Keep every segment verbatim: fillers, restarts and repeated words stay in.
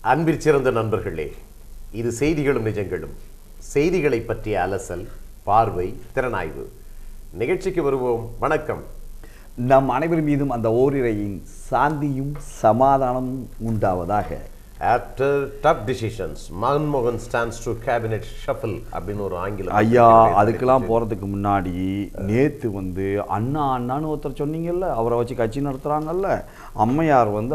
அன்பிற்சிறந்த நண்பர்களே, இது செய்திகளும் நிஜங்களும், செய்திகளை பற்றிய அலசல், பார்வை, திறனாய்வு. நிகழ்ச்சிக்கு வருவோம். வணக்கம். நம் அனைவர் மீதும் அந்த ஓரிரையின் சாந்தியும் சமாதானமும் உண்டாவதாக. After tough decisions, Manmohan stands to cabinet shuffle அப்படின்னு ஒரு ஆங்கிலம். ஐயா, அதுக்கெல்லாம் போறதுக்கு முன்னாடி நேத்து வந்து அண்ணா அண்ணான்னு ஒருத்தர் சொன்னீங்கல்ல, அவரை வச்சு கட்சி நடத்துறாங்கல்ல, அம்மையார் வந்து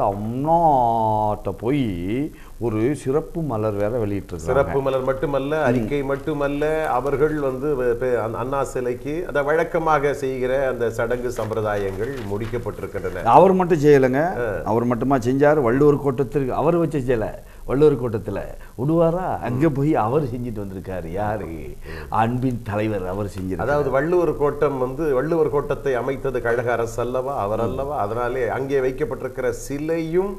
அண்ணாட்ட போய் ஒரு சிறப்பு மலர் வேற வெளியிட்டு சிறப்பு மலர் மட்டுமல்ல, அறிக்கை மட்டுமல்ல, அவர்கள் வந்து அண்ணா சிலைக்கு அந்த வழக்கமாக செய்கிற அந்த சடங்கு சம்பிரதாயங்கள் முடிக்கப்பட்டிருக்கின்றன. அவர் மட்டும் செய்யலைங்க, அவர் மட்டுமா செஞ்சாரு? வள்ளுவர் கோட்டத்திற்கு அவர் வச்சு செய்யல, வள்ளுவர் கோட்டத்தில் விடுவாரா? அங்கே போய் அவர் செஞ்சுட்டு வந்திருக்காரு. யாரு? அன்பின் தலைவர் அவர் செஞ்சிருக்காரு. அதாவது வள்ளுவர் கோட்டம் வந்து வள்ளுவர் கோட்டத்தை அமைத்தது கழக அரசு அல்லவா, அவர் அல்லவா? அதனாலே அங்கே வைக்கப்பட்டிருக்கிற சிலையும்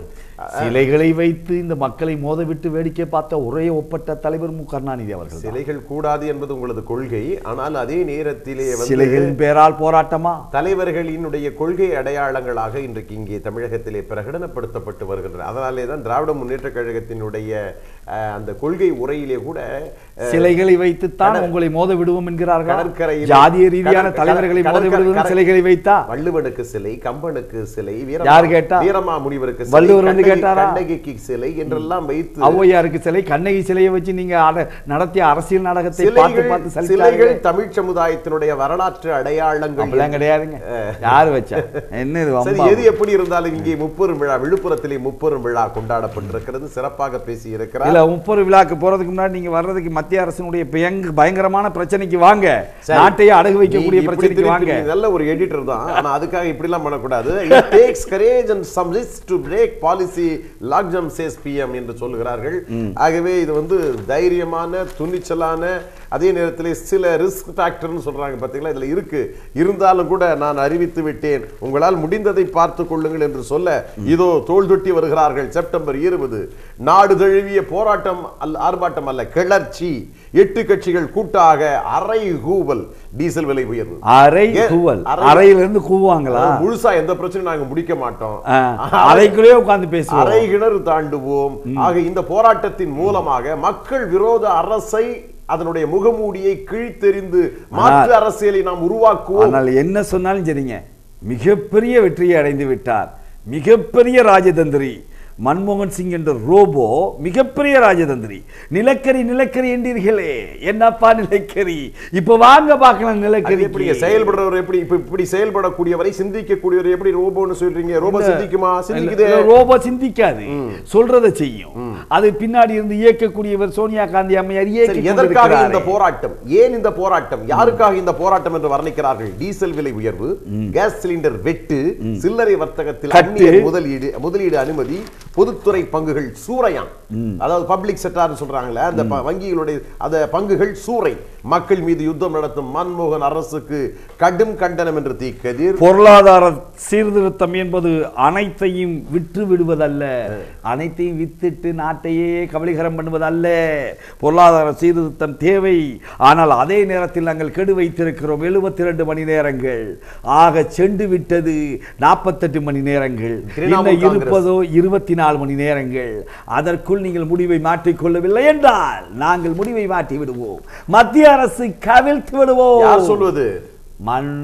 சிலைகளை வைத்து இந்த மக்களை மோதவிட்டு வேடிக்கை பார்த்த ஒரே ஒப்பற்ற தலைவர் மு கருணாநிதி அவர்கள். சிலைகள் கூடாது என்பது உங்களது கொள்கை. ஆனால் அதே நேரத்திலே சிலைகளின் பேரால் போராட்டமா? தலைவர்களினுடைய கொள்கை அடையாளங்களாக இன்றைக்கு இங்கே தமிழகத்திலே பிரகடனப்படுத்தப்பட்டு வருகின்றன. அதனாலே தான் திராவிட முன்னேற்ற கழகத்தினுடைய அந்த கொள்கை உரையிலே கூட சிலைகளை வைத்துத்தான் உங்களை மோத விடுவோம் என்கிறார்கள். ஜாதிய ரீதியான தலைவர்களை மோத விடுவோம் சிலைகளை வைத்தா. வள்ளுவனுக்கு சிலை, கம்பனுக்கு சிலை, யார் கேட்டா? வீரமா முனிவருக்கு சிலை, வள்ளுவர் வந்து கேட்டாரா? கண்ணகிக்கு சிலை என்றெல்லாம் வைத்து, ஔவையாருக்கு சிலை, கண்ணகி சிலையை வச்சு நீங்க நடத்திய அரசியல் நாடகத்தை பார்த்து பார்த்து சிலைகள் தமிழ் சமுதாயத்தினுடைய வரலாற்று அடையாளங்கள் அப்படிலாம் கிடையாதுங்க. யாரு வச்சா என்ன? எது எப்படி இருந்தாலும் இங்கே முப்பெரும் விழா, விழுப்புரத்திலே முப்பெரும் விழா கொண்டாடப்பட்டிருக்கிறது. சிறப்பாக பேசி இருக்கிறார். இல்ல, முப்பெரும் விழாக்கு போறதுக்கு முன்னாடி நீங்க வர்றதுக்கு மத்திய அரசினுடைய பயங்கரமான பிரச்சனைக்கு வாங்க, நாட்டையே அடகு வைக்கக்கூடிய பிரச்சனைக்கு வாங்க. நல்ல ஒரு எடிட்டர் தான், ஆனா அதுக்காக இப்படி எல்லாம் பண்ணக்கூடாது. It takes courage and some risk to break policy logjam says P M என்று சொல்லுகிறார்கள். ஆகவே இது வந்து தைரியமான, துணிச்சலான, அதே நேரத்தில் சில ரிஸ்க் ஃபேக்டர்னு சொல்றாங்க பாத்தீங்களா, இதுல இருக்கு. இருந்தாலும் கூட நான் அறிவித்து விட்டேன், உங்களால் முடிந்ததை பார்த்து கொள்ளுங்கள் என்று சொல்ல இதோ தோள் தொட்டி வருகிறார்கள். செப்டம்பர் இருபது நாடு தழுவிய போராட்டம் அல்ல, ஆர்ப்பாட்டம் அல்ல, கிளர்ச்சி. எட்டு கட்சிகள் கூட்டாக அரை கூவல். டீசல் விலை உயர்வு. அரை கூவல். அறையிலிருந்து கூவாங்களா? முழுசா எந்த பிரச்சனையும் நாங்க முடிக்க மாட்டோம், அறைக்குள்ளே உட்கார்ந்து பேசுவோம், அரை கிணறு தாண்டுவோம். ஆக இந்த போராட்டத்தின் மூலமாக மக்கள் விரோத அரசை, அதனுடைய முகமூடியை கிழித்தெறிந்து மாற்று அரசியலை நாம் உருவாக்குவோம். ஆனால் என்ன சொன்னாலும் சரிங்க, மிகப்பெரிய வெற்றியை அடைந்து விட்டார் மிகப்பெரிய ராஜதந்திரி மன்மோகன் சிங் என்ற ரோபோ. மிகப்பெரிய ராஜதந்திரி. நிலக்கரி நிலக்கரி என்றீர்களே, என்னப்பா நிலக்கரி? இப்ப வாங்க பார்க்கலாம் நிலக்கரி. எப்படி செயல்படுறவர், எப்படி இப்படி செயல்படக்கூடியவரை, சிந்திக்கக்கூடியவர் எப்படி ரோபோன்னு சொல்றீங்க? ரோபோ சிந்திக்குமா? சிந்திக்குது. ரோபோ சிந்திக்காது, சொல்றதை செய்யும். அது பின்னாடி இருந்து இயக்கக்கூடியவர் சோனியா காந்தி அம்மையார். எதற்காக இந்த போராட்டம்? ஏன் இந்த போராட்டம்? யாருக்காக இந்த போராட்டம் என்று வர்ணிக்கிறார்கள்? டீசல் விலை உயர்வு, கேஸ் சிலிண்டர் வெட்டு, சில்லறை வர்த்தகத்தில் முதலீடு முதலீடு அனுமதி, பொதுத்துறை பங்குகள் சூறையான், அதாவது பப்ளிக் செக்டார் சொல்றாங்களே, அந்த வங்கிகளுடைய அந்த பங்குகள் சூறை. மக்கள் மீது யுத்தம் நடத்தும் மன்மோகன் அரசுக்கு கடும் கண்டனம் என்று தீக்கதிர். பொருளாதார சீர்திருத்தம் என்பது அனைத்தையும் விற்று விடுவதல்ல, அனைத்தையும் வித்துட்டு நாட்டையே கபலீகரம் பண்ணுவதல்ல. பொருளாதார சீர்திருத்தம் தேவை, ஆனால் அதே நேரத்தில் நாங்கள் கெடு வைத்திருக்கிறோம் எழுபத்தி ரெண்டு மணி நேரங்கள். ஆக சென்று விட்டது நாற்பத்தெட்டு மணி நேரங்கள், இருப்பதோ இருபத்தி நாலு மணி நேரங்கள். அதற்குள் நீங்கள் முடிவை மாற்றிக்கொள்ளவில்லை என்றால் நாங்கள் முடிவை மாற்றி விடுவோம், மத்திய அரசு கவிழ்த்து விடுவோம். யார் சொல்வது? மன்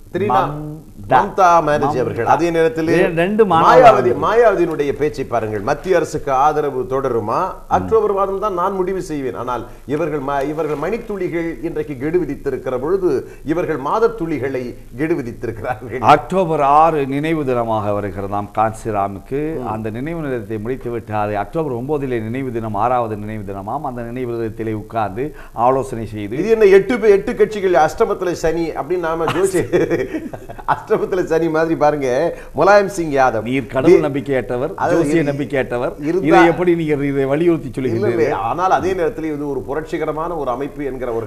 மம்தா பானர்ஜி அவர்கள். அதே நேரத்தில் மாயாவதி மாயாவதியினுடைய பேச்சை பாருங்கள். மத்திய அரசுக்கு ஆதரவு தொடருமா? அக்டோபர் மாதம் தான் நான் முடிவு செய்வேன். ஆனால் இவர்கள் இவர்கள் மணித்துளிகள் இன்றைக்கு கெடு விதித்திருக்கிற பொழுது இவர்கள் மாத துளிகளை கெடு விதித்திருக்கிறார்கள். அக்டோபர் ஆறு நினைவு தினமாக வருகிறதாம் காஞ்சிராமுக்கு. அந்த நினைவு தினத்தை முடித்து விட்டார். அக்டோபர் ஒன்பதிலே நினைவு தினம், ஆறாவது நினைவு தினமாம். அந்த நினைவு தினத்திலே உட்கார்ந்து ஆலோசனை செய்து, இது என்ன எட்டு எட்டு கட்சிகள் அஷ்டமத்துல சனி அப்படின்னு நாம ஜோசி அஷ்டமத்துல சனி மாதிரி பாருங்க. முலாயம் சிங் யாதவ், நீர் கடவுள் நம்பிக்கையற்றவர், ஜோசிய நம்பிக்கையற்றவர், இதை எப்படி நீங்க இதை வலியுறுத்தி சொல்லுகிறீர்கள்? ஆனால் அதே நேரத்தில் இது ஒரு புரட்சிகரமான ஒரு அமைப்பு என்கிற ஒரு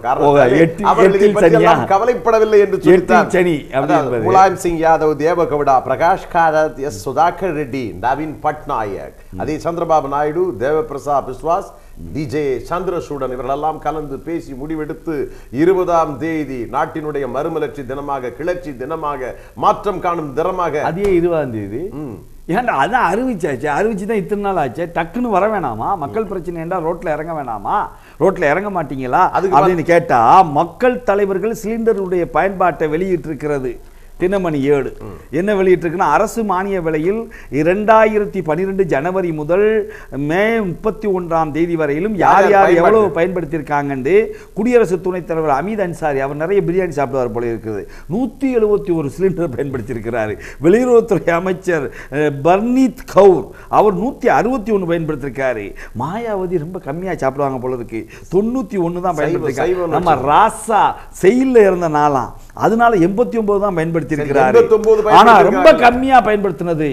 காரணம் கவலைப்படவில்லை என்று சொல்லிட்டார். முலாயம் சிங் யாதவ், தேவகவுடா, பிரகாஷ் காரத், எஸ் சுதாகர் ரெட்டி, நவீன் பட்நாயக், அதே சந்திரபாபு நாயுடு, தேவபிரசாத் பிஸ்வாஸ், டிஜே சந்திரசூடன் இவர்களெல்லாம் கலந்து பேசி முடிவெடுத்து இருபதாம் தேதி நாட்டினுடைய மறுமலர்ச்சி தினமாக, கிளர்ச்சி தினமாக, மாற்றம் காணும் தினமாக, அதே இருபதாம் தேதி ஏன்டா அதான் அறிவிச்சாச்சு, அறிவிச்சு தான் இத்தனை நாள் ஆச்சு, டக்குன்னு வர வேணாமா? மக்கள் பிரச்சனை என்றால் ரோட்டில் இறங்க வேணாமா? ரோட்டில் இறங்க மாட்டீங்களா அப்படின்னு கேட்டா, மக்கள் தலைவர்கள் சிலிண்டருடைய பயன்பாட்டை வெளியிட்டிருக்கிறது தினமணி ஏழு. என்ன வெளியிட்டிருக்குன்னா, அரசு மானிய விலையில் இரண்டாயிரத்தி பன்னிரெண்டு ஜனவரி முதல் மே முப்பத்தி ஒன்றாம் தேதி வரையிலும் யார் யார் எவ்வளவு பயன்படுத்தியிருக்காங்கன்னு குடியரசு துணைத் தலைவர் அமீத் அன்சாரி, அவர் நிறைய பிரியாணி சாப்பிடுவார் போல இருக்குது, நூற்றி எழுபத்தி ஒரு சிலிண்டர் பயன்படுத்தியிருக்கிறாரு. வெளியுறவுத்துறை அமைச்சர் பர்னீத் கவுர் அவர் நூற்றி அறுபத்தி ஒன்று பயன்படுத்தியிருக்காரு. மாயாவதி ரொம்ப கம்மியாக சாப்பிடுவாங்க போல இருக்கு, தொண்ணூற்றி ஒன்று தான் பயன்படுத்திருக்காங்க. நம்ம ராசா செயலில் இருந்த நாளாம், அதனால எண்பத்தி ஒன்பது தான் பயன்படுத்தி இருக்கிறார். ஆனா ரொம்ப கம்மியா பயன்படுத்தினது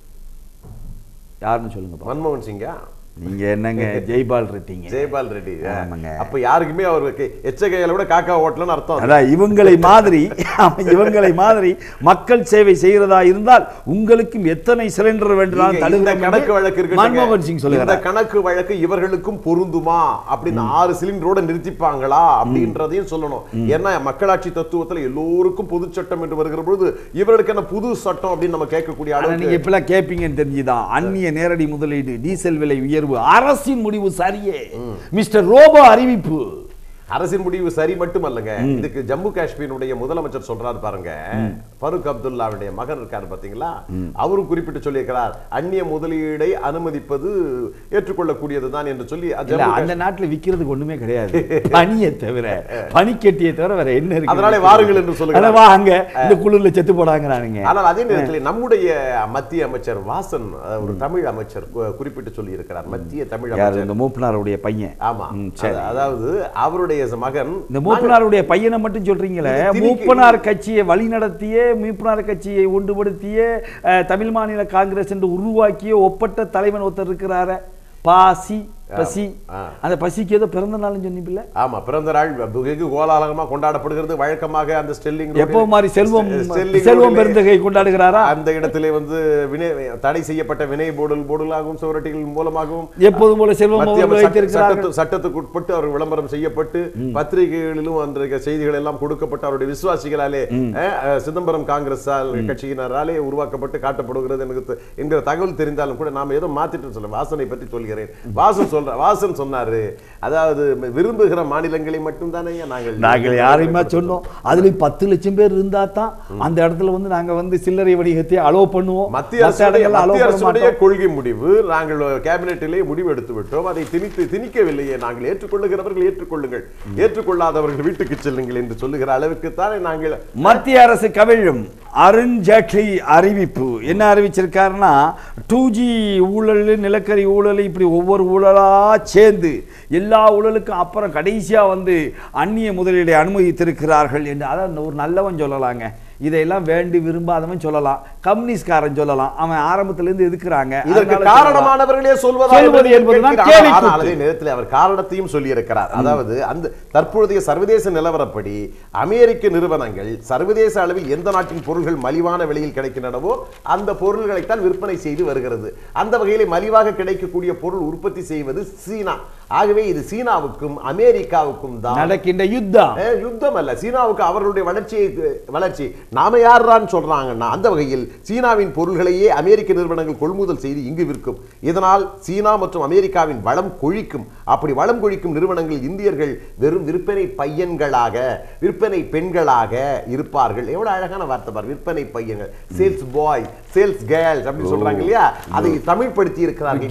யாருன்னு சொல்லுங்க? மன்மோகன் சிங்கா? நீங்க என்னங்க ஜெய்பால் ரெட்டிங்க? ஜெய்பால் ரெட்டி. அப்ப யாருக்குமே அவருக்கு எச்சகையில விட காக்கா ஓட்டலன்னு அர்த்தம். அதான் இவங்களை மாதிரி இவங்களை மாதிரி மக்கள் சேவை செய்யறதா இருந்தால் உங்களுக்கும் எத்தனை சிலிண்டர் வேண்டுமானாலும் தடுங்க. கணக்கு வழக்கு இருக்கு, மன்மோகன் சிங் சொல்லுங்க. இந்த கணக்கு வழக்கு இவர்களுக்கும் பொருந்துமா அப்படின்னு ஆறு சிலிண்டரோட நிறுத்திப்பாங்களா அப்படின்றதையும் சொல்லணும். ஏன்னா மக்களாட்சி தத்துவத்துல எல்லோருக்கும் பொது சட்டம் என்று வருகிற பொழுது இவர்களுக்கு என்ன புது சட்டம் அப்படின்னு நம்ம கேட்கக்கூடிய அளவுக்கு நீங்க இப்பெல்லாம் கேட்பீங்கன்னு தெரிஞ்சுதான். அந்நிய நேரடி முதலீடு, டீசல் விலை உயர்வு, அரசின் முடிவு சரியே. மிஸ்டர் ரோபோ அறிவிப்பு. அரசின் முடிவு சரி மட்டுமல்லங்க, இதுக்கு ஜம்மு காஷ்மீருடைய முதலமைச்சர் சொல்றாரு பாருங்க, ஃபருக் அப்துல்லாவுடைய மகன் இருக்காரு பாத்தீங்களா, அவரும் குறிப்பிட்டு சொல்லியிருக்கிறார், அந்நிய முதலீடை அனுமதிப்பது ஏற்றுக்கொள்ளக்கூடியதுதான் என்று சொல்லி. அந்த நாட்டில் விற்கிறதுக்கு ஒண்ணுமே கிடையாது, பனியை தவிர, பனிக்கட்டியை தவிர வேற என்ன இருக்கு? அதனால வாருங்கள் என்று சொல்லுங்க, அங்க இந்த குளிர்ல செத்து போடாங்கிறானுங்க. ஆனால் அதே நேரத்தில் நம்முடைய மத்திய அமைச்சர் வாசன், ஒரு தமிழ் அமைச்சர் குறிப்பிட்டு சொல்லி இருக்கிறார். மத்திய தமிழ் அமைச்சர் மூப்பனாருடைய பையன். ஆமா, அதாவது அவருடைய மகன். இந்த மூப்பனாருடைய பையனை மட்டும் சொல்றீங்களே, மூப்பனார் கட்சியை வழி நடத்திய, மூப்பனார் கட்சியை ஒன்றுபடுத்திய, தமிழ் மாநில காங்கிரஸ் என்று உருவாக்கிய ஒப்பற்ற தலைவன் ஒருத்தர் இருக்கிறார, பாசி பசி. அந்த பசிக்கு ஏதோ பிறந்த நாள் சொன்னீங்கல்ல? ஆமா, பிறந்த நாள் வெகு கோலாகலமா கொண்டாடப்படுகிறது. வழக்கமாக அந்த ஸ்டெல்லிங் எப்போ மாதிரி செல்வம் செல்வம் பெருந்தகை கொண்டாடுகிறாரா? அந்த இடத்திலே வந்து வினை தடை செய்யப்பட்ட வினை போடல் போடலாகவும் சுவரட்டிகள் மூலமாகவும் எப்போதும் போல செல்வம் சட்டத்துக்கு உட்பட்டு அவர் விளம்பரம் செய்யப்பட்டு பத்திரிகைகளிலும் அந்த செய்திகள் எல்லாம் கொடுக்கப்பட்டு அவருடைய விசுவாசிகளாலே, சிதம்பரம் காங்கிரஸ் கட்சியினராலே உருவாக்கப்பட்டு காட்டப்படுகிறது எனக்கு என்கிற தகவல் தெரிந்தாலும் கூட நாம ஏதோ மாத்திட்டு சொல்ல வாசனை பற்றி சொல்கிறேன். வாசன் வாசன் சொன்னாரு, அதாவது விரும்புகிற மாநிலங்களை மட்டும் தானே நாங்கள் நாங்கள் யாரையுமே சொன்னோம். அதுல பத்து லட்சம் பேர் இருந்தா தான் அந்த இடத்துல வந்து நாங்க வந்து சில்லறை வணிகத்தை அலோவ் பண்ணுவோம். மத்திய அரசுடைய கொள்கை முடிவு, நாங்கள் கேபினெட்டிலே முடிவு எடுத்து விட்டோம், அதை திணித்து திணிக்கவில்லையே. நாங்கள் ஏற்றுக்கொள்ளுகிறவர்கள் ஏற்றுக்கொள்ளுங்கள், ஏற்றுக்கொள்ளாதவர்கள் வீட்டுக்கு செல்லுங்கள் என்று சொல்லுகிற அளவுக்கு தானே நாங்கள். மத்திய அரசு கவிழும். அருண் ஜேட்லி அறிவிப்பு என்ன அறிவிச்சிருக்காருன்னா, டூ ஜி ஊழல், நிலக்கரி ஊழல், இப்படி ஒவ்வொரு ஊழலா சேர்ந்து எல்லா ஊழலுக்கும் அப்புறம் கடைசியா வந்து அந்நிய முதலீடை அனுமதித்திருக்கிறார்கள் என்று. அதான் ஒரு நல்லவன் சொல்லலாங்க, இதையெல்லாம் வேண்டி விரும்பாதவன் சொல்லலாம், கம்யூனிஸ்ட்காரன் சொல்லலாம், அவன் ஆரம்பத்துல இருந்து எதுக்குறாங்க. இதற்கு காரணமானவர்களே சொல்வது என்பதுதான் கேள்வி. அதே நேரத்தில் அவர் காரணத்தையும் சொல்லி இருக்கிறார். அதாவது அந்த தற்போதைய சர்வதேச நிலவரப்படி அமெரிக்க நிறுவனங்கள் சர்வதேச அளவில் எந்த நாட்டின் பொருள்கள் மலிவான விலையில் கிடைக்கின்றனவோ அந்த பொருள்களைத்தான் விற்பனை செய்து வருகிறது. அந்த வகையில் மலிவாக கிடைக்கக்கூடிய பொருள் உற்பத்தி செய்வது சீனா. ஆகவே இது சீனாவுக்கும் அமெரிக்காவுக்கும் தான் நடக்கின்ற யுத்தம். யுத்தம் அல்ல, சீனாவுக்கு அவர்களுடைய வளர்ச்சியை வளர்ச்சி நாம யாரான்னு சொல்றாங்கன்னா, அந்த வகையில் சீனாவின் பொருள்களையே அமெரிக்க நிறுவனங்கள் கொள்முதல் செய்து இங்கு விற்கும். இதனால் சீனா மற்றும் அமெரிக்காவின் வளம் கொழிக்கும். அப்படி வளம் கொழிக்கும் நிறுவனங்கள் இந்தியர்கள் வெறும் விற்பனை பையன்களாக, விற்பனை பெண்களாக இருப்பார்கள். எவ்வளவு அழகான வார்த்தை பார், விற்பனை பையன்கள், சேல்ஸ் பாய், சேல்ஸ் கேர்ள்ஸ் அப்படி சொல்றாங்க இல்லையா, அதை தமிழ்படுத்தி இருக்கிறார்கள்.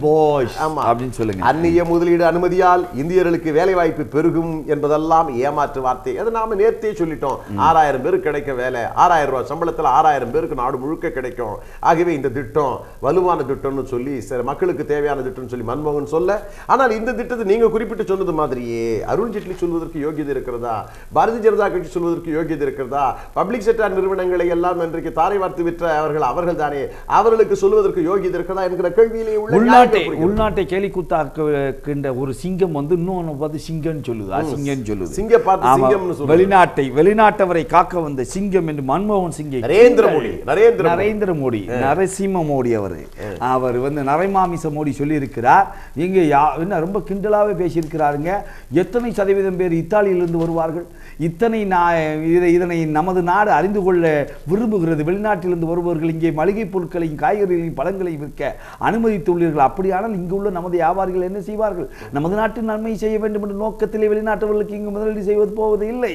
அந்நிய முதலீடு அனுமதியால் இந்தியர்களுக்கு வேலை வாய்ப்பு பெருகும் என்பதெல்லாம் ஏமாற்று வார்த்தை. அதை நாம நேர்த்தே சொல்லிட்டோம். ஆறாயிரம் பேருக்கு கிடைக்க வேலை, ஆறாயிரம் ரூபாய் சம்பளத்தில் ஆறாயிரம் பேருக்கு நாடு முழுக்க கிடைக்கும். ஆகவே இந்த திட்டம் வலுவான திட்டம்னு சொல்லி மக்களுக்கு தேவையான திட்டம்னு சொல்லி மன்மோகன் சொல்ல, ஆனால் இந்த திட்டத்தை நீங்க குறிப்பிட்டு சொன்னது மாதிரியே அருண் ஜேட்லி சொல்வதற்கு யோகியதை இருக்கிறதா, பாரதிய ஜனதா கட்சி சொல்வதற்கு யோகியதை இருக்கிறதா? பப்ளிக் செக்டார் நிறுவனங்களை எல்லாம் இன்றைக்கு தாரை வார்த்து விற்ற அவர்கள் அவர்கள் தானே, அவர்களுக்கு சொல்வதற்கு யோகியதை இருக்கிறதா என்கிற கேள்வியிலே உள்ள உள்நாட்டை உள்நாட்டை கேலி கூத்தாக்கு இருக்கின்ற ஒரு சிங்கம் வந்து இன்னொன்னு பார்த்து சிங்கம்னு சொல்லுது, அசிங்கம்னு சொல்லுது. சிங்க பார்த்து சிங்கம்னு சொல்லுது. வெளிநாட்டை வெளிநாட்டவரை காக்க வந்த சிங்கம் என்று மன்மோகன் சிங்கை நரேந்திர மோடி நரேந்திர நரேந்திர மோடி நரசிம்ம மோடி அவர் அவர் வந்து நரைமாமிச மோடி சொல்லி இருக்கிறார். இங்க என்ன ரொம்ப கிண்டலாவே பேசியிருக்கிறாருங்க. எத்தனை சதவீதம் பேர் இத்தாலியிலிருந்து வருவார்கள், இத்தனை இதனை நமது நாடு அறிந்து கொள்ள விரும்புகிறது, வெளிநாட்டிலிருந்து வருபவர்கள் இங்கே மளிகை பொருட்களையும் காய்கறிகளையும் பழங்களையும் விற்க அனுமதித்துள்ளீர்கள், அப்படியானால் இங்கு உள்ள நமது வியாபாரிகள் என்ன செய்வார்கள், நமது நாட்டின் நன்மை செய்ய வேண்டும் என்ற நோக்கத்திலே வெளிநாட்டவர்களுக்கு இங்கு முதலீடு செய்வது போவது இல்லை.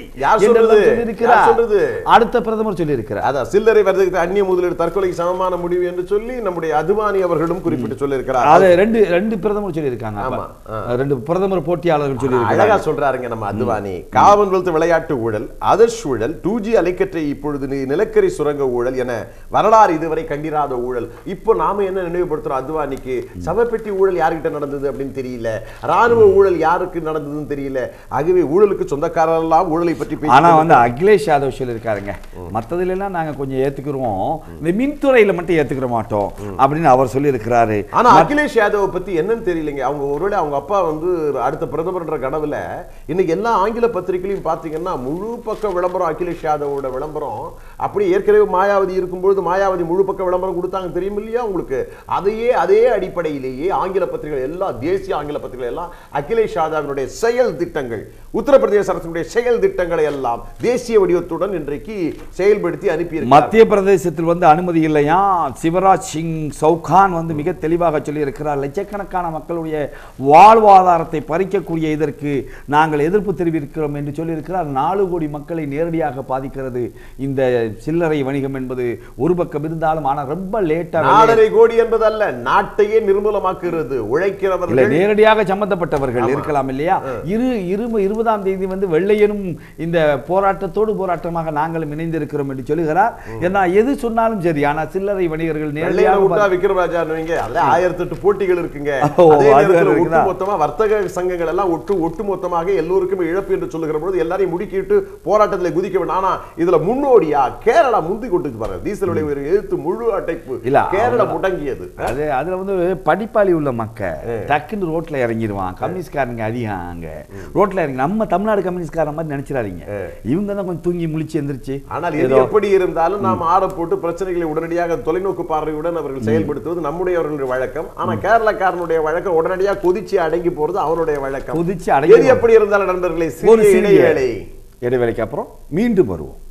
அடுத்த பிரதமர் சொல்லி இருக்கிறார். அதான் சில்லறை வர்த்தகத்தை அந்நிய முதலீடு தற்கொலைக்கு சமமான முடிவு என்று சொல்லி நம்முடைய அத்வானி அவர்களும் குறிப்பிட்டு சொல்லி இருக்கிறார். அது ரெண்டு ரெண்டு பிரதமர் சொல்லி இருக்காங்க. ஆமா, ரெண்டு பிரதமர் போட்டியாளர்கள் சொல்லி இருக்காங்க. அழகா சொல்றாருங்க நம்ம அத்வானி. காமன்வெல்த் விளையாட்டு ஊழல், அதர் ஊழல், டூ ஜி அலைக்கற்றை, இப்பொழுது நிலக்கரி சுரங்க ஊழல் என வரலாறு இதுவரை கண்டிராத ஊழல். இப்போ நாம என்ன நினைவுபடுத்துறோம் அத்வானிக்கு, சவப்பெட்டி ஊழல் யாருக்கிட்ட நடந்தது அப்படின்னு தெரியல, ராணுவ ஊழல் யாருக்கு நடந்ததுன்னு தெரியல. ஆகவே ஊழலுக்கு சொந்தக்காரெல்லாம் ஊழலை பற்றி பேசி. ஆனா வந்து அகிலேஷ் யாதவ் சொல்லி இருக்காருங்க, மற்றதுல எல்லாம் நாங்க கொஞ்சம் ஏத்துக்கிறோம், இந்த மின்துறையில மட்டும் ஏத்துக்கிற மாட்டோம் அப்படின்னு அவர் சொல்லி இருக்கிறாரு. ஆனா அகிலேஷ் யாதவ் பத்தி என்னன்னு தெரியலங்க. அவங்க ஒருவேளை அவங்க அப்பா வந்து அடுத்த பிரதமர்ன்ற கனவுல இன்னைக்கு எல்லா ஆங்கில பத்திரிகையிலையும் பாத்தீங்கன்னா முழு பக்க விளம்பரம் அகிலேஷ் யாதவோட விளம்பரம். அப்படி ஏற்கனவே மாயாவதி இருக்கும்போது மாயாவதி முழு பக்க விளம்பரம் கொடுத்தாங்க தெரியும் இல்லையா உங்களுக்கு. அதையே அதே அடிப்படையிலேயே ஆங்கில பத்திரிகைகள் எல்லாம், தேசிய ஆங்கில பத்திரிகைகள் எல்லாம் அகிலேஷ் யாதவனுடைய செயல் திட்டங்கள், உத்தரப்பிரதேச அரசுடைய செயல் திட்டங்களை எல்லாம் தேசிய வடிவத்துடன் இன்றைக்கு செயல்படுத்தி அனுப்பி. மத்திய பிரதேசத்தில் வந்து அனுமதி இல்லையா. சிவராஜ் சிங் சௌகான் வந்து மிக தெளிவாக சொல்லி இருக்கிறார், லட்சக்கணக்கான மக்களுடைய வாழ்வாதாரத்தை பறிக்கக்கூடிய இதற்கு நாங்கள் எதிர்ப்பு தெரிவிக்கிறோம் என்று சொல்லி இருக்கிறார். நாலு கோடி மக்களை நேரடியாக பாதிக்கிறது இந்த சில்லறை வணிகம் என்பது ஒரு பக்கம் இருந்தாலும், ஆனால் ரொம்ப லேட்டா. நாலரை கோடி என்பது அல்ல, நாட்டையே நிர்மூலமாக்குகிறது. உழைக்கிறவர்கள் நேரடியாக சம்பந்தப்பட்டவர்கள் இருக்கலாம் இல்லையா. இரு இருபதாம் தேதி வந்து வெள்ளையனும் இந்த போராட்டத்தோடு போராட்டமாக நாங்களும் இணைந்திருக்கிறோம் என்று சொல்லுகிறார். ஏன்னா எது சொன்னாலும் சரி, ஆனா சில்லறை வணிகர்கள் நேரடியாக விக்ரமராஜா ஆயிரத்தி எட்டு போட்டிகள் இருக்குங்க. ஒட்டுமொத்தமா வர்த்தக சங்கங்கள் எல்லாம் ஒட்டு ஒட்டுமொத்தமாக எல்லோருக்கும் இழப்பு என்று சொல்லுகிற பொழுது எல்லாரையும் முடுக்கிட்டு போராட்டத்தில் குதிக்க வேண்டும். ஆனா இதுல முன்னோடியா கேரளா முந்தி கொண்டு பாருங்க, டீசல் விலை உயர்வு எதிர்த்து முழு அடைப்பு கேரளா முடங்கியது. அது அதுல வந்து படிப்பாளி உள்ள மக்கள் டக்குன்னு ரோட்ல இறங்கிடுவான். கம்யூனிஸ்ட்காரங்க அதிகம் அங்க ரோட்ல இறங்கி, நம்ம தமிழ்நாடு கம்யூனிஸ்ட்கார மாதிரி நினைச்சிடாதீங்க, இவங்க தான் கொஞ்சம் தூங்கி முழிச்சு எந்திரிச்சு. ஆனால் எது எப்படி இருந்தாலும் நாம் ஆட போட்டு பிரச்சனைகளை உடனடியாக தொலைநோக்கு பார்வையுடன் அவர்கள் செயல்படுத்துவது நம்முடைய அவர்களுடைய வழக்கம். ஆனா கேரளக்காரனுடைய வழக்கம் உடனடியாக கொதிச்சு அடங்கி போறது அவருடைய வழக்கம். கொதிச்சு அடங்கி எப்படி இருந்தாலும் நண்பர்களை, ஒரு இடைவேளை இடைவேளைக்கு அப்புறம் மீண்டும் வருவோம்.